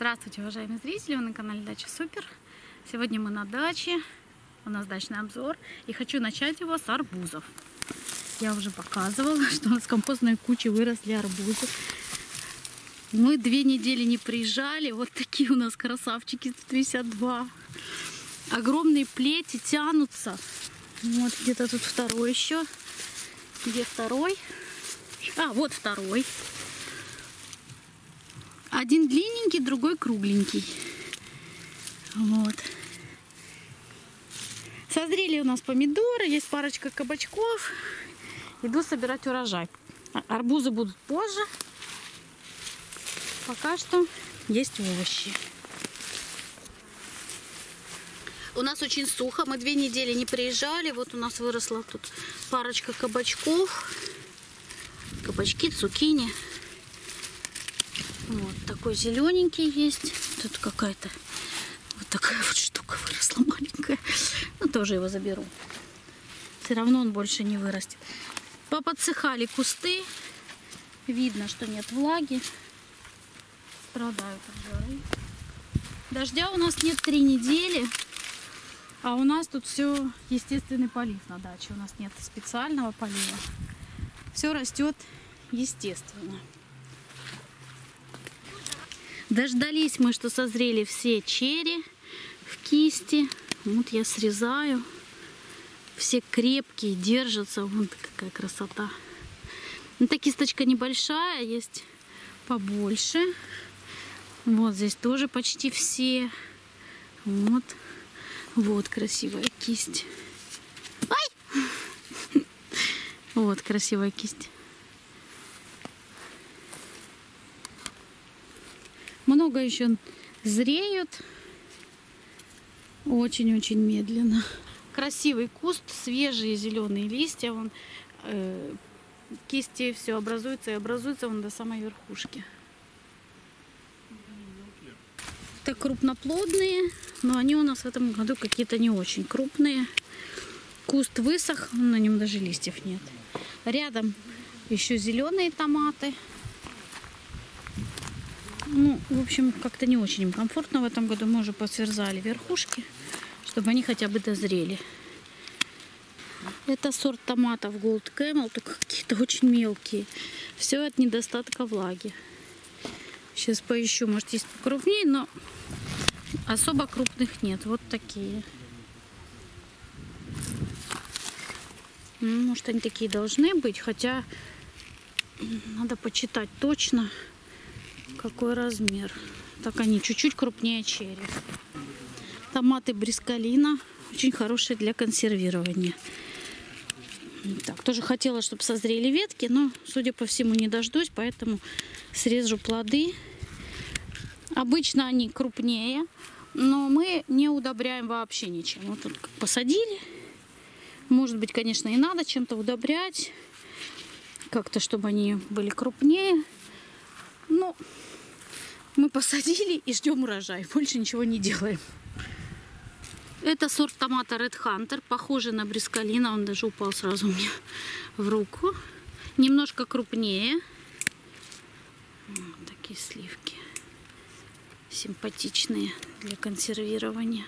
Здравствуйте, уважаемые зрители, вы на канале Дача Супер. Сегодня мы на даче, у нас дачный обзор, и хочу начать его с арбузов. Я уже показывала, что у нас в компостной куче выросли арбузы. Мы 2 недели не приезжали, вот такие у нас красавчики, 52. Огромные плети тянутся. Вот где-то тут второй еще. Где второй? А, вот второй. Один длинненький, другой кругленький. Вот. Созрели у нас помидоры, есть парочка кабачков. Иду собирать урожай. Арбузы будут позже. Пока что есть овощи. У нас очень сухо, мы 2 недели не приезжали. Вот у нас выросла тут парочка кабачков. Кабачки, цукини. Вот такой зелененький есть. Тут какая-то вот такая вот штука выросла маленькая. Ну, тоже его заберу. Все равно он больше не вырастет. Поподсыхали кусты. Видно, что нет влаги. Страдают от жары. Дождя у нас нет 3 недели. А у нас тут все естественный полив на даче. У нас нет специального полива. Все растет естественно. Дождались мы, что созрели все черри в кисти. Вот я срезаю. Все крепкие, держатся. Вон какая красота. Эта кисточка небольшая, есть побольше. Вот здесь тоже почти все. Вот. Вот красивая кисть. Ай! Вот красивая кисть. Много еще зреют. Очень-очень медленно. Красивый куст, свежие зеленые листья. Вон, кисти все образуется и образуется вон до самой верхушки. Это крупноплодные, но они у нас в этом году какие-то не очень крупные. Куст высох, на нем даже листьев нет. Рядом еще зеленые томаты. Ну, в общем, как-то не очень им комфортно в этом году. Мы уже посверзали верхушки, чтобы они хотя бы дозрели. Это сорт томатов Gold Camel, только какие-то очень мелкие. Все от недостатка влаги. Сейчас поищу, может, есть покрупнее, но особо крупных нет. Вот такие. Может, они такие должны быть, хотя надо почитать точно, какой размер. Так, они чуть-чуть крупнее черри. Томаты брисколина. Очень хорошие для консервирования. Так, тоже хотела, чтобы созрели ветки, но, судя по всему, не дождусь, поэтому срежу плоды. Обычно они крупнее, но мы не удобряем вообще ничем. Вот тут посадили. Может быть, конечно, и надо чем-то удобрять. Как-то, чтобы они были крупнее. Но мы посадили и ждем урожай. Больше ничего не делаем. Это сорт томата Red Hunter. Похожий на брисколина. Он даже упал сразу у меня в руку. Немножко крупнее. Вот такие сливки. Симпатичные для консервирования.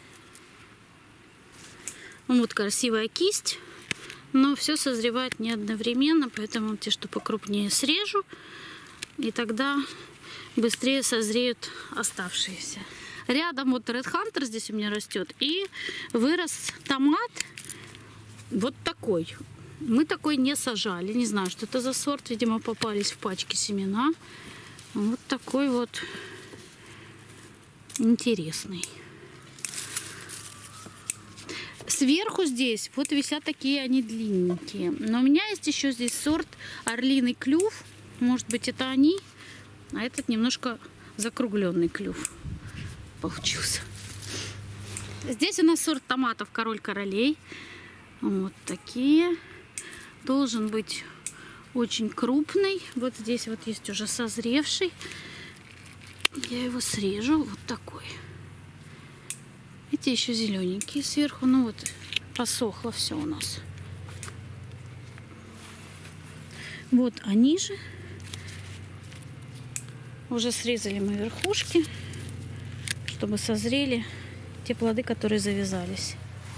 Вот красивая кисть. Но все созревает не одновременно. Поэтому те, что покрупнее, срежу. И тогда быстрее созреют оставшиеся. Рядом вот Red Hunter здесь у меня растет. И вырос томат вот такой. Мы такой не сажали. Не знаю, что это за сорт. Видимо, попались в пачке семена. Вот такой вот интересный. Сверху здесь вот висят такие они длинненькие. Но у меня есть еще здесь сорт Орлиный клюв. Может быть, это они. А этот немножко закругленный клюв получился. Здесь у нас сорт томатов Король королей. Вот такие. Должен быть очень крупный. Вот здесь вот есть уже созревший. Я его срежу. Вот такой. Эти еще зелененькие сверху. Ну вот, посохло все у нас. Вот они же. Уже срезали мы верхушки. чтобы созрели те плоды, которые завязались.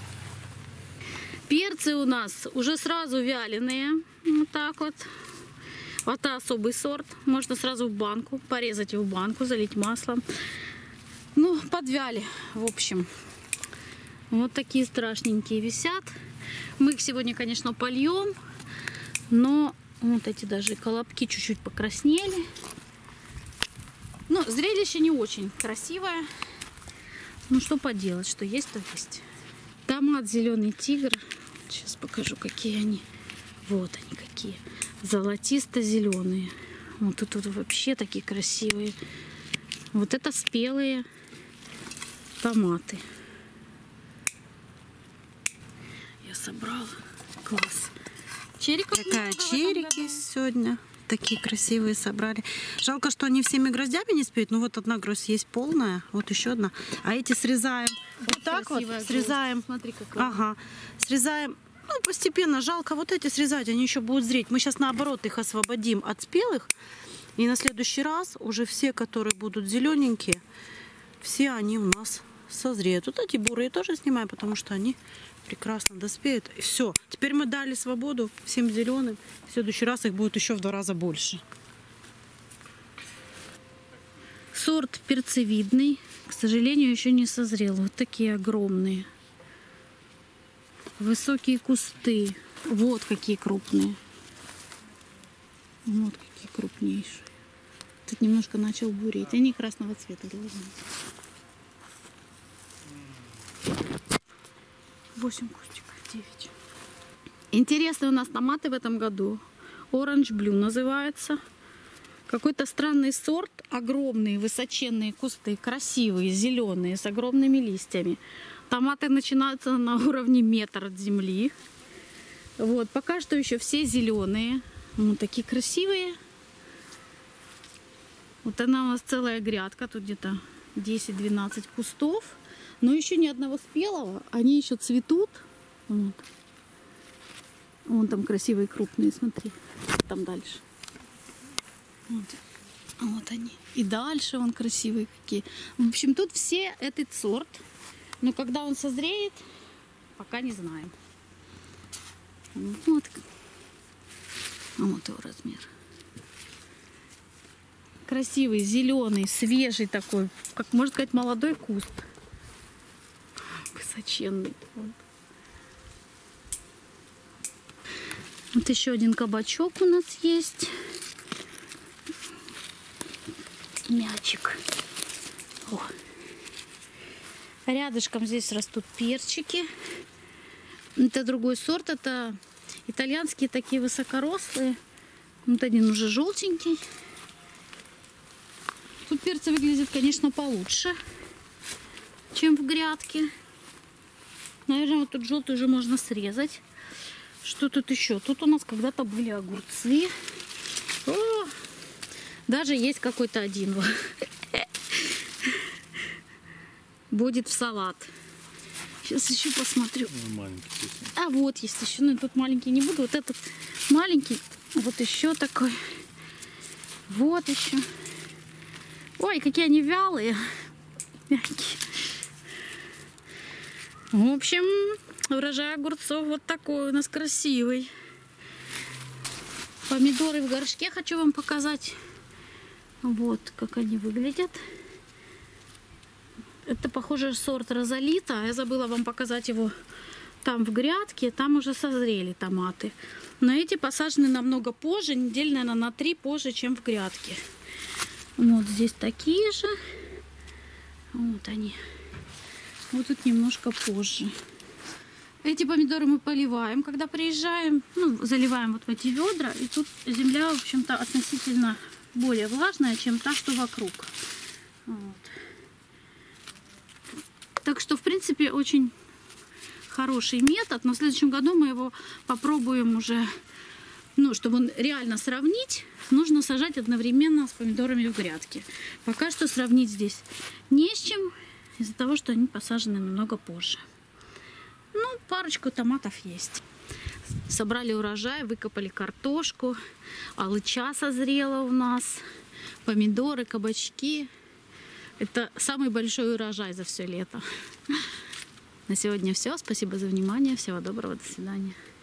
Перцы у нас уже сразу вяленые. Вот так вот. Это особый сорт. Можно сразу в банку, порезать его в банку, залить маслом. Ну, подвяли, в общем. Вот такие страшненькие висят. Мы их сегодня, конечно, польем. Но вот эти даже колобки чуть-чуть покраснели. Ну, зрелище не очень красивое. Ну, что поделать, что есть, то есть. Томат зеленый тигр. Сейчас покажу, какие они. Вот они какие. Золотисто-зеленые. Вот тут вообще такие красивые. Вот это спелые томаты. Я собрала. Класс. Чериков такая черики сегодня. Такие красивые собрали. Жалко, что они всеми гроздями не спеют. Ну вот одна гроздь есть полная, вот еще одна. А эти срезаем. Вот так вот срезаем. Смотри, какая. Ага. Срезаем. Ну, постепенно. Жалко вот эти срезать, они еще будут зреть. Мы сейчас наоборот их освободим от спелых. И на следующий раз уже все, которые будут зелененькие, все они у нас созреют. Вот эти бурые тоже снимаем, потому что они прекрасно доспеют. И все. Теперь мы дали свободу всем зеленым. В следующий раз их будет еще в 2 раза больше. Сорт перцевидный. К сожалению, еще не созрел. Вот такие огромные. Высокие кусты. Вот какие крупные. Вот какие крупнейшие. Тут немножко начал буреть. Они красного цвета должны быть. 8 кустиков, 9. Интересные у нас томаты в этом году. Orange Blue называется. Какой-то странный сорт. Огромные, высоченные кусты. Красивые, зеленые, с огромными листьями. Томаты начинаются на уровне метра от земли. Вот, пока что еще все зеленые. Вот такие красивые. Вот она у нас целая грядка. Тут где-то 10-12 кустов. Но еще ни одного спелого. Они еще цветут. Вот. Вон там красивые крупные, смотри. Там дальше. Вот. Вот они. И дальше вон красивые какие. В общем, тут все этот сорт. Но когда он созреет, пока не знаем. Вот. Вот его размер. Красивый, зеленый, свежий такой. Как можно сказать, молодой куст. Высоченный. Вот еще один кабачок у нас есть. Мячик. О. Рядышком здесь растут перчики. Это другой сорт. Это итальянские такие высокорослые. Вот один уже желтенький. Тут перцы выглядят, конечно, получше, чем в грядке. Наверное, вот тут желтый уже можно срезать. Что тут еще? Тут у нас когда-то были огурцы. О, даже есть какой-то один. Будет в салат. Сейчас еще посмотрю. А вот есть еще. Ну, тут маленький не буду. Вот этот маленький. Вот еще такой. Вот еще. Ой, какие они вялые. Мягкие. В общем, урожай огурцов вот такой у нас красивый. Помидоры в горшке хочу вам показать. Вот как они выглядят. Это, похоже, сорт Розалита. Я забыла вам показать его там в грядке. Там уже созрели томаты. Но эти посажены намного позже. Недель, наверное, на 3 позже, чем в грядке. Вот здесь такие же. Вот они. Вот тут немножко позже. Эти помидоры мы поливаем, когда приезжаем. Ну, заливаем вот в эти ведра. И тут земля, в общем-то, относительно более влажная, чем та, что вокруг. Вот. Так что, в принципе, очень хороший метод. Но в следующем году мы его попробуем уже, ну, чтобы реально сравнить, нужно сажать одновременно с помидорами в грядке. Пока что сравнить здесь не с чем, из-за того, что они посажены намного позже. Ну, парочку томатов есть. Собрали урожай, выкопали картошку, алыча созрела у нас, помидоры, кабачки. Это самый большой урожай за все лето. На сегодня все. Спасибо за внимание. Всего доброго. До свидания.